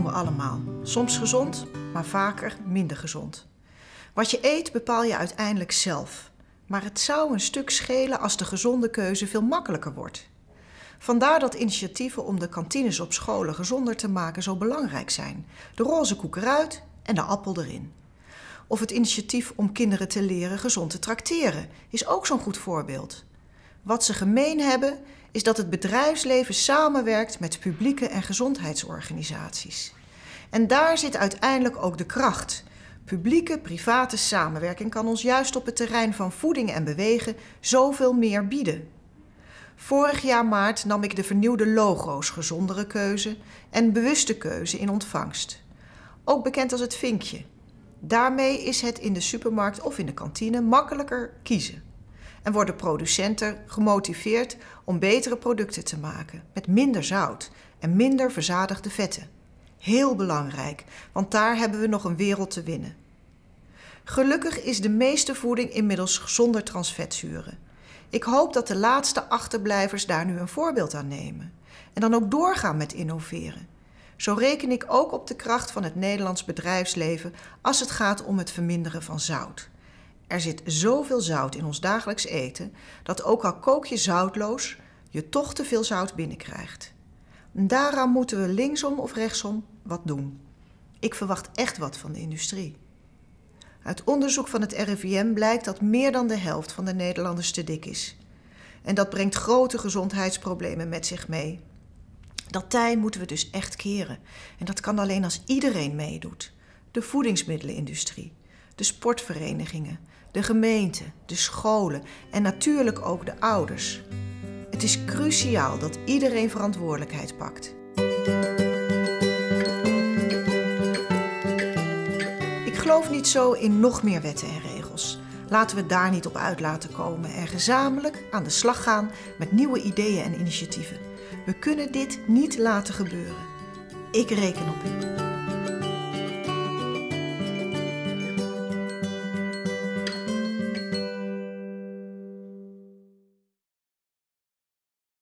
we allemaal. Soms gezond, maar vaker minder gezond. Wat je eet bepaal je uiteindelijk zelf. Maar het zou een stuk schelen als de gezonde keuze veel makkelijker wordt. Vandaar dat initiatieven om de kantines op scholen gezonder te maken zo belangrijk zijn. De roze koek eruit en de appel erin. Of het initiatief om kinderen te leren gezond te trakteren is ook zo'n goed voorbeeld. Wat ze gemeen hebben is dat het bedrijfsleven samenwerkt met publieke en gezondheidsorganisaties. En daar zit uiteindelijk ook de kracht. Publieke-private samenwerking kan ons juist op het terrein van voeding en bewegen zoveel meer bieden. Vorig jaar maart nam ik de vernieuwde logo's gezondere keuze en bewuste keuze in ontvangst. Ook bekend als het vinkje. Daarmee is het in de supermarkt of in de kantine makkelijker kiezen. En worden producenten gemotiveerd om betere producten te maken met minder zout en minder verzadigde vetten. Heel belangrijk, want daar hebben we nog een wereld te winnen. Gelukkig is de meeste voeding inmiddels zonder transvetzuren. Ik hoop dat de laatste achterblijvers daar nu een voorbeeld aan nemen. En dan ook doorgaan met innoveren. Zo reken ik ook op de kracht van het Nederlands bedrijfsleven als het gaat om het verminderen van zout. Er zit zoveel zout in ons dagelijks eten dat ook al kook je zoutloos, je toch te veel zout binnenkrijgt. Daaraan moeten we linksom of rechtsom wat doen. Ik verwacht echt wat van de industrie. Uit onderzoek van het RIVM blijkt dat meer dan de helft van de Nederlanders te dik is. En dat brengt grote gezondheidsproblemen met zich mee. Dat tij moeten we dus echt keren. En dat kan alleen als iedereen meedoet. De voedingsmiddelenindustrie, de sportverenigingen, de gemeente, de scholen en natuurlijk ook de ouders. Het is cruciaal dat iedereen verantwoordelijkheid pakt. Ik geloof niet zo in nog meer wetten en regels. Laten we daar niet op uit laten komen en gezamenlijk aan de slag gaan met nieuwe ideeën en initiatieven. We kunnen dit niet laten gebeuren. Ik reken op u.